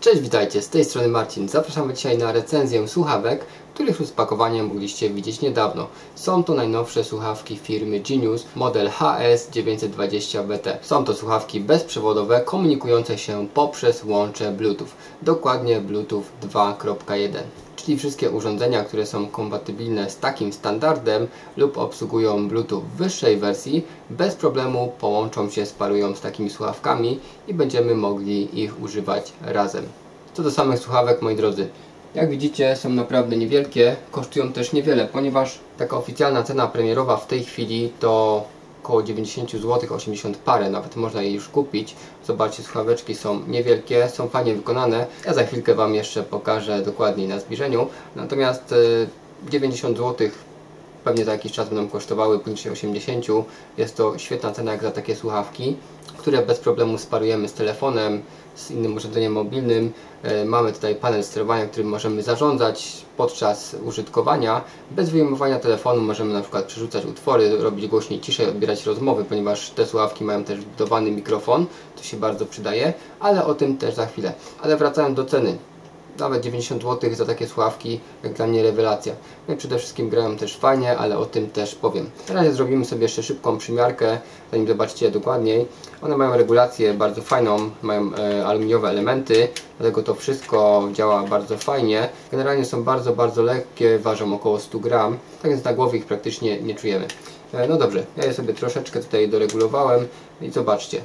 Cześć, witajcie, z tej strony Marcin. Zapraszamy dzisiaj na recenzję słuchawek, których rozpakowanie mogliście widzieć niedawno. Są to najnowsze słuchawki firmy Genius, model HS920BT. Są to słuchawki bezprzewodowe, komunikujące się poprzez łącze Bluetooth, dokładnie Bluetooth 2.1. Czyli wszystkie urządzenia, które są kompatybilne z takim standardem lub obsługują Bluetooth wyższej wersji, bez problemu połączą się, sparują z takimi słuchawkami i będziemy mogli ich używać razem. Co do samych słuchawek, moi drodzy, jak widzicie, są naprawdę niewielkie, kosztują też niewiele, ponieważ taka oficjalna cena premierowa w tej chwili to około 90 zł, 80 parę, nawet można je już kupić. Zobaczcie, słuchaweczki są niewielkie, są fajnie wykonane. Ja za chwilkę Wam jeszcze pokażę dokładniej na zbliżeniu. Natomiast 90 zł pewnie za jakiś czas będą kosztowały poniżej 80. Jest to świetna cena jak za takie słuchawki, które bez problemu sparujemy z telefonem, z innym urządzeniem mobilnym. Mamy tutaj panel sterowania, którym możemy zarządzać podczas użytkowania. Bez wyjmowania telefonu możemy na przykład przerzucać utwory, robić głośniej, ciszej, odbierać rozmowy, ponieważ te słuchawki mają też wbudowany mikrofon, to się bardzo przydaje, ale o tym też za chwilę. Ale wracając do ceny. Nawet 90 zł za takie słuchawki, jak dla mnie rewelacja. No i przede wszystkim grają też fajnie, ale o tym też powiem. Na razie zrobimy sobie jeszcze szybką przymiarkę, zanim zobaczycie je dokładniej. One mają regulację bardzo fajną, mają aluminiowe elementy, dlatego to wszystko działa bardzo fajnie. Generalnie są bardzo lekkie, ważą około 100 gram, tak więc na głowie ich praktycznie nie czujemy. No dobrze, ja je sobie troszeczkę tutaj doregulowałem i zobaczcie.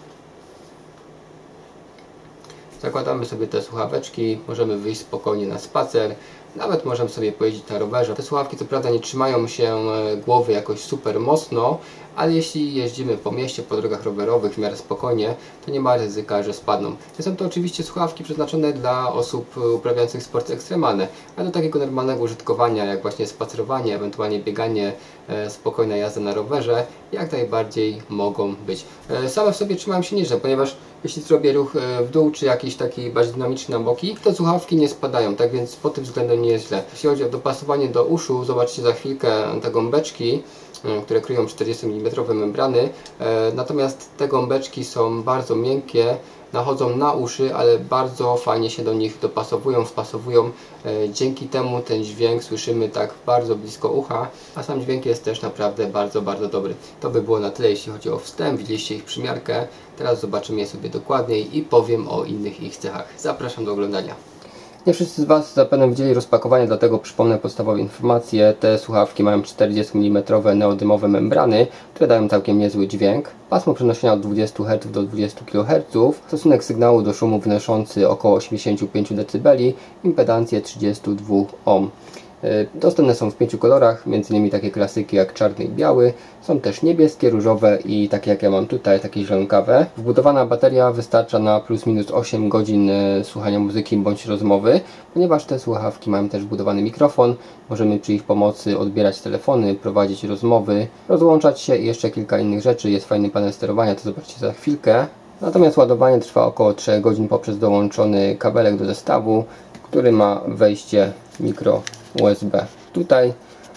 Zakładamy sobie te słuchaweczki, możemy wyjść spokojnie na spacer, nawet możemy sobie pojeździć na rowerze. Te słuchawki co prawda nie trzymają się głowy jakoś super mocno, ale jeśli jeździmy po mieście, po drogach rowerowych w miarę spokojnie, to nie ma ryzyka, że spadną. Są to oczywiście słuchawki przeznaczone dla osób uprawiających sporty ekstremalne, ale do takiego normalnego użytkowania, jak właśnie spacerowanie, ewentualnie bieganie, spokojna jazda na rowerze, jak najbardziej mogą być. Same w sobie trzymają się nieźle, ponieważ jeśli zrobię ruch w dół, czy jakiś taki bardziej dynamiczny na boki, to słuchawki nie spadają, tak więc pod tym względem nie jest źle. Jeśli chodzi o dopasowanie do uszu, zobaczcie za chwilkę te gąbeczki, które kryją 40 mm membrany, natomiast te gąbeczki są bardzo miękkie, nachodzą na uszy, ale bardzo fajnie się do nich dopasowują, wpasowują. Dzięki temu ten dźwięk słyszymy tak bardzo blisko ucha, a sam dźwięk jest też naprawdę bardzo dobry. To by było na tyle, jeśli chodzi o wstęp. Widzieliście ich przymiarkę. Teraz zobaczymy je sobie dokładniej i powiem o innych ich cechach. Zapraszam do oglądania. Nie wszyscy z Was zapewne widzieli rozpakowanie, dlatego przypomnę podstawowe informacje. Te słuchawki mają 40 mm neodymowe membrany, które dają całkiem niezły dźwięk. Pasmo przenoszenia od 20 Hz do 20 kHz, stosunek sygnału do szumu wynoszący około 85 dB, impedancję 32 ohm. Dostępne są w 5 kolorach, m.in. takie klasyki jak czarny i biały. Są też niebieskie, różowe i takie jak ja mam tutaj, takie zielonkawe. Wbudowana bateria wystarcza na plus minus 8 godzin słuchania muzyki bądź rozmowy, ponieważ te słuchawki mają też wbudowany mikrofon. Możemy przy ich pomocy odbierać telefony, prowadzić rozmowy, rozłączać się i jeszcze kilka innych rzeczy. Jest fajny panel sterowania, to zobaczycie za chwilkę. Natomiast ładowanie trwa około 3 godzin poprzez dołączony kabelek do zestawu, który ma wejście mikro USB tutaj,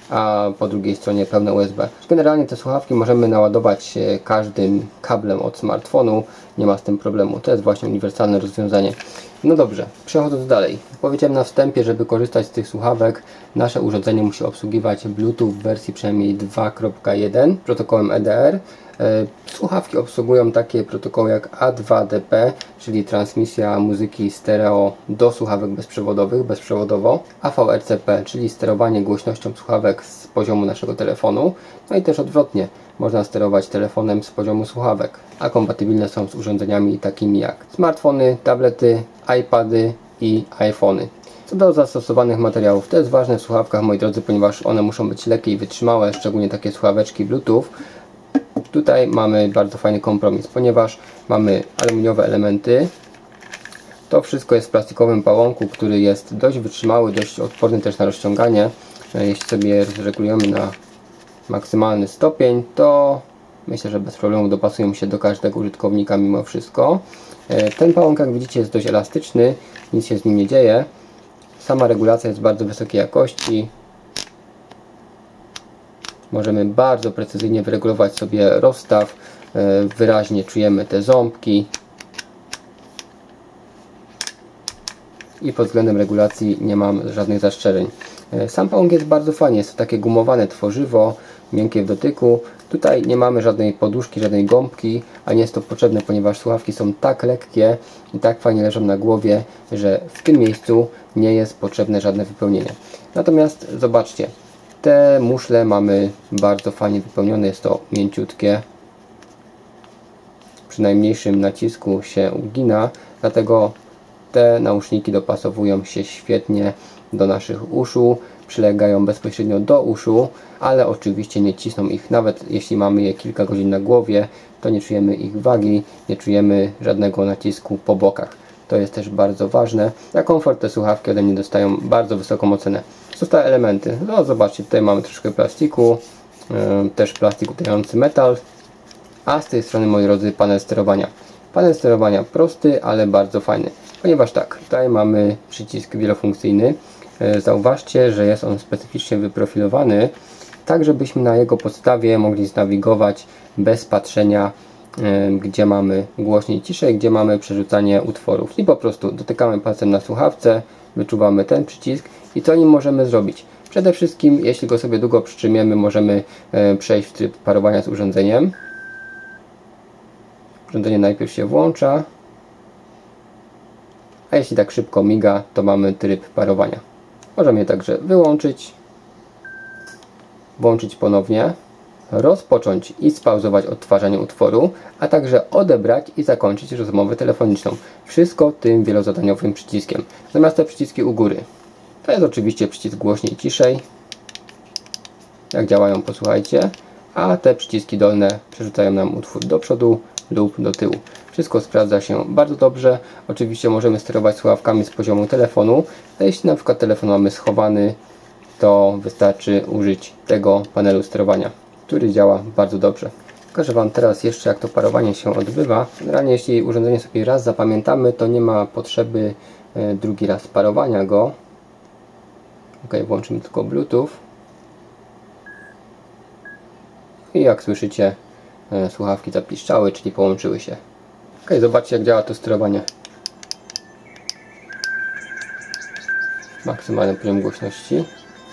a po drugiej stronie pełne USB. Generalnie te słuchawki możemy naładować każdym kablem od smartfonu, nie ma z tym problemu. To jest właśnie uniwersalne rozwiązanie. No dobrze, przechodząc dalej. Powiedziałem na wstępie, żeby korzystać z tych słuchawek, nasze urządzenie musi obsługiwać Bluetooth w wersji przynajmniej 2.1 protokołem EDR. Słuchawki obsługują takie protokoły jak A2DP, czyli transmisja muzyki stereo do słuchawek bezprzewodowych, bezprzewodowo, AVRCP, czyli sterowanie głośnością słuchawek z poziomu naszego telefonu, no i też odwrotnie, można sterować telefonem z poziomu słuchawek, a kompatybilne są z urządzeniami takimi jak smartfony, tablety, iPady i iPhony. Co do zastosowanych materiałów, to jest ważne w słuchawkach, moi drodzy, ponieważ one muszą być lekkie i wytrzymałe, szczególnie takie słuchaweczki Bluetooth. Tutaj mamy bardzo fajny kompromis, ponieważ mamy aluminiowe elementy. To wszystko jest w plastikowym pałąku, który jest dość wytrzymały, dość odporny też na rozciąganie. Jeśli sobie regulujemy na maksymalny stopień, to myślę, że bez problemu dopasują się do każdego użytkownika mimo wszystko. Ten pałąk, jak widzicie, jest dość elastyczny, nic się z nim nie dzieje. Sama regulacja jest bardzo wysokiej jakości. Możemy bardzo precyzyjnie wyregulować sobie rozstaw, wyraźnie czujemy te ząbki. i pod względem regulacji nie mam żadnych zastrzeżeń. Sam pałąk jest bardzo fajnie, jest to takie gumowane tworzywo, miękkie w dotyku. Tutaj nie mamy żadnej poduszki, żadnej gąbki, a nie jest to potrzebne, ponieważ słuchawki są tak lekkie i tak fajnie leżą na głowie, że w tym miejscu nie jest potrzebne żadne wypełnienie. Natomiast zobaczcie, te muszle mamy bardzo fajnie wypełnione, jest to mięciutkie. Przy najmniejszym nacisku się ugina, dlatego te nauszniki dopasowują się świetnie do naszych uszu, przylegają bezpośrednio do uszu, ale oczywiście nie cisną ich, nawet jeśli mamy je kilka godzin na głowie, to nie czujemy ich wagi, nie czujemy żadnego nacisku po bokach. To jest też bardzo ważne. Za komfort te słuchawki ode mnie dostają bardzo wysoką ocenę. Zostały elementy. No zobaczcie, tutaj mamy troszkę plastiku, też plastik utykający metal, a z tej strony, moi drodzy, panel sterowania. Panel sterowania prosty, ale bardzo fajny, ponieważ tak, tutaj mamy przycisk wielofunkcyjny. Zauważcie, że jest on specyficznie wyprofilowany, tak żebyśmy na jego podstawie mogli znawigować bez patrzenia, gdzie mamy głośniej, ciszej, gdzie mamy przerzucanie utworów. I po prostu dotykamy palcem na słuchawce, wyczuwamy ten przycisk i co nim możemy zrobić? Przede wszystkim, jeśli go sobie długo przytrzymiemy, możemy przejść w tryb parowania z urządzeniem. Urządzenie najpierw się włącza, a jeśli tak szybko miga, to mamy tryb parowania. Możemy je także wyłączyć, włączyć ponownie, rozpocząć i spauzować odtwarzanie utworu, a także odebrać i zakończyć rozmowę telefoniczną. Wszystko tym wielozadaniowym przyciskiem. Zamiast te przyciski u góry. To jest oczywiście przycisk głośniej, ciszej. Jak działają, posłuchajcie. A te przyciski dolne przerzucają nam utwór do przodu lub do tyłu. Wszystko sprawdza się bardzo dobrze. Oczywiście możemy sterować słuchawkami z poziomu telefonu, a jeśli na przykład telefon mamy schowany, to wystarczy użyć tego panelu sterowania, który działa bardzo dobrze. Pokażę Wam teraz jeszcze, jak to parowanie się odbywa. Generalnie jeśli urządzenie sobie raz zapamiętamy, to nie ma potrzeby drugi raz parowania go. Ok, włączymy tylko Bluetooth. I jak słyszycie, słuchawki zapiszczały, czyli połączyły się. Ok, zobaczcie, jak działa to sterowanie. Maksymalny poziom głośności.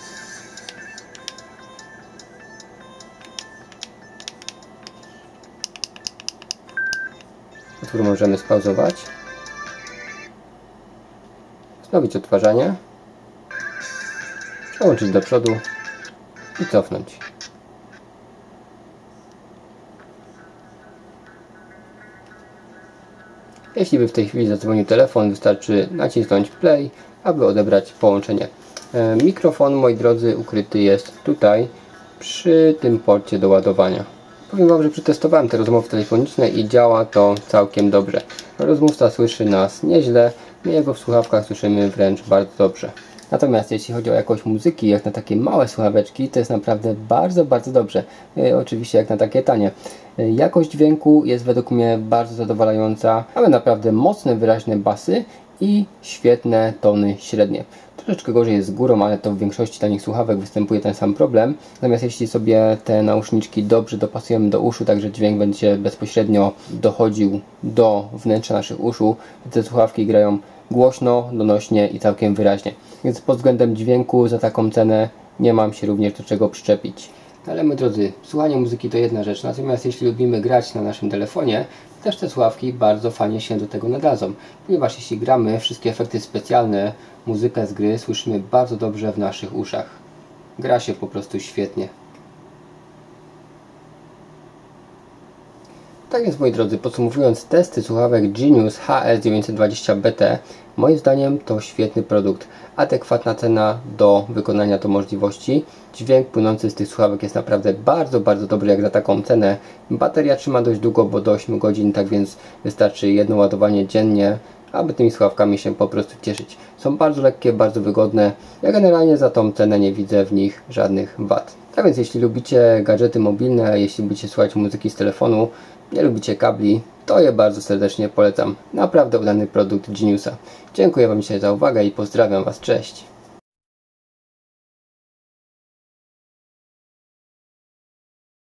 Utwór możemy spauzować. Wznowić odtwarzanie. Przełączyć do przodu i cofnąć. Jeśli by w tej chwili zadzwonił telefon, wystarczy nacisnąć play, aby odebrać połączenie. Mikrofon, moi drodzy, ukryty jest tutaj, przy tym porcie do ładowania. Powiem Wam, że przetestowałem te rozmowy telefoniczne i działa to całkiem dobrze. Rozmówca słyszy nas nieźle, my jego w słuchawkach słyszymy wręcz bardzo dobrze. Natomiast jeśli chodzi o jakość muzyki, jak na takie małe słuchaweczki, to jest naprawdę bardzo, bardzo dobrze. Oczywiście jak na takie tanie. Jakość dźwięku jest według mnie bardzo zadowalająca. Mamy naprawdę mocne, wyraźne basy i świetne tony średnie. Troszeczkę gorzej jest z górą, ale to w większości tanich słuchawek występuje ten sam problem. Natomiast jeśli sobie te nauszniczki dobrze dopasujemy do uszu, tak że dźwięk będzie bezpośrednio dochodził do wnętrza naszych uszu, to te słuchawki grają głośno, donośnie i całkiem wyraźnie. Więc pod względem dźwięku za taką cenę nie mam się również do czego przyczepić. Ale moi drodzy, słuchanie muzyki to jedna rzecz, natomiast jeśli lubimy grać na naszym telefonie, też te słuchawki bardzo fajnie się do tego nadadzą, ponieważ jeśli gramy, wszystkie efekty specjalne, muzykę z gry słyszymy bardzo dobrze w naszych uszach. Gra się po prostu świetnie. Tak więc, moi drodzy, podsumowując testy słuchawek Genius HS920BT, moim zdaniem to świetny produkt. Adekwatna cena do wykonania to możliwości. Dźwięk płynący z tych słuchawek jest naprawdę bardzo, bardzo dobry jak za taką cenę. Bateria trzyma dość długo, bo do 8 godzin, tak więc wystarczy jedno ładowanie dziennie, aby tymi słuchawkami się po prostu cieszyć. Są bardzo lekkie, bardzo wygodne. Ja generalnie za tą cenę nie widzę w nich żadnych wad. Tak więc jeśli lubicie gadżety mobilne, jeśli lubicie słuchać muzyki z telefonu, nie lubicie kabli, to je bardzo serdecznie polecam. Naprawdę udany produkt Geniusa. Dziękuję Wam dzisiaj za uwagę i pozdrawiam Was. Cześć!